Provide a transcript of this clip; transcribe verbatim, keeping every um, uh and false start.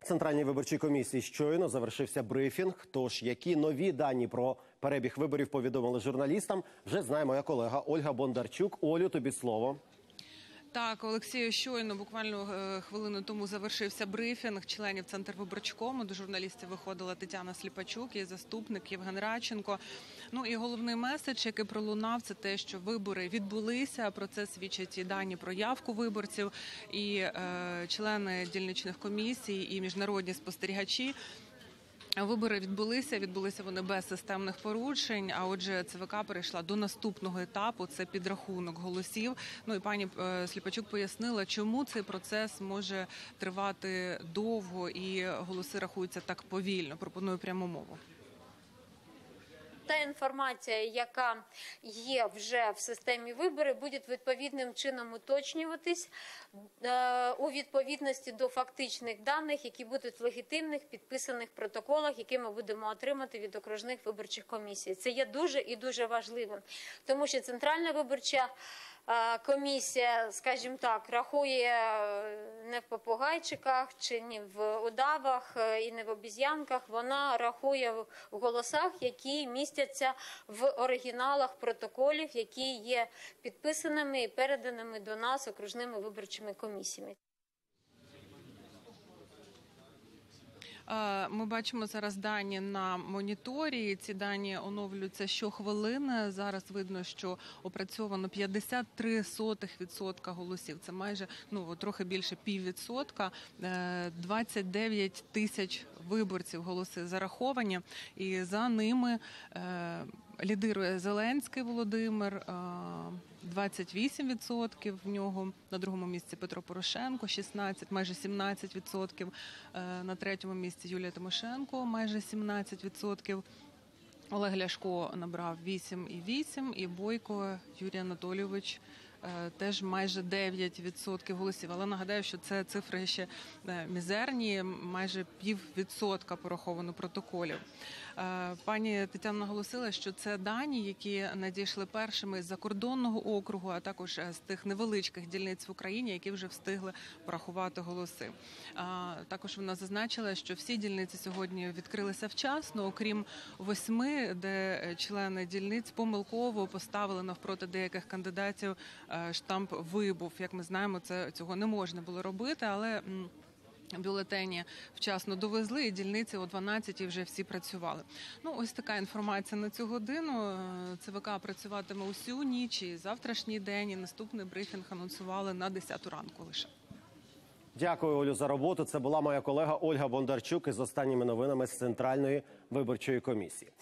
Центральній виборчій комісії щойно завершився брифінг. Тож, які нові дані про перебіг виборів повідомили журналістам, вже знає моя колега Ольга Бондарчук. Олю, тобі слово. Так, Олексію, щойно, буквально хвилину тому завершився брифінг членів Центрвиборчкому. До журналістів виходила Тетяна Сліпачук і заступник Євген Радченко. Ну і головний меседж, який пролунав, це те, що вибори відбулися. Про це свідчать і дані про явку виборців, і е, члени дільничних комісій, і міжнародні спостерігачі. Вибори відбулися, відбулися вони без системних порушень, а отже ЦВК перейшла до наступного етапу, це підрахунок голосів. Ну і пані Сліпачук пояснила, чому цей процес може тривати довго і голоси рахуються так повільно. Пропоную пряму мову. Та інформація, яка є вже в системі виборів, буде відповідним чином уточнюватись у відповідності до фактичних даних, які будуть в легітимних підписаних протоколах, які ми будемо отримати від окружних виборчих комісій. Це є дуже і дуже важливим, тому що Центральна виборча комісія, скажімо так, рахує не в попугайчиках чи не в удавах і не в обіз'янках, вона рахує в голосах, які містяться в оригіналах протоколів, які є підписаними і переданими до нас окружними виборчими комісіями. Ми бачимо зараз дані на моніторі. Ці дані оновлюються щохвилини. Зараз видно, що опрацьовано п'ятдесят три сотих відсотка голосів. Це майже, ну, трохи більше піввідсотка. двадцять дев'ять тисяч виборців голоси зараховані. І за ними лідирує Зеленський Володимир, двадцять вісім відсотків в нього, на другому місці Петро Порошенко, шістнадцять, майже сімнадцять відсотків, на третьому місці Юлія Тимошенко, майже сімнадцять відсотків, Олег Ляшко набрав вісім і вісім, і Бойко Юрій Анатолійович теж майже дев'ять відсотків голосів. Але нагадаю, що це цифри ще мізерні, майже піввідсотка пораховано протоколів. Пані Тетяна наголосила, що це дані, які надійшли першими з закордонного округу, а також з тих невеличких дільниць в Україні, які вже встигли порахувати голоси. Також вона зазначила, що всі дільниці сьогодні відкрилися вчасно, окрім восьми, де члени дільниць помилково поставили навпроти деяких кандидатів штамп «вибув». Як ми знаємо, це, цього не можна було робити, але бюлетені вчасно довезли, і дільниці о дванадцятій вже всі працювали. Ну, ось така інформація на цю годину. ЦВК працюватиме усю ніч, і завтрашній день, і наступний брифінг анонсували на десяту ранку лише. Дякую, Олю, за роботу. Це була моя колега Ольга Бондарчук із останніми новинами з Центральної виборчої комісії.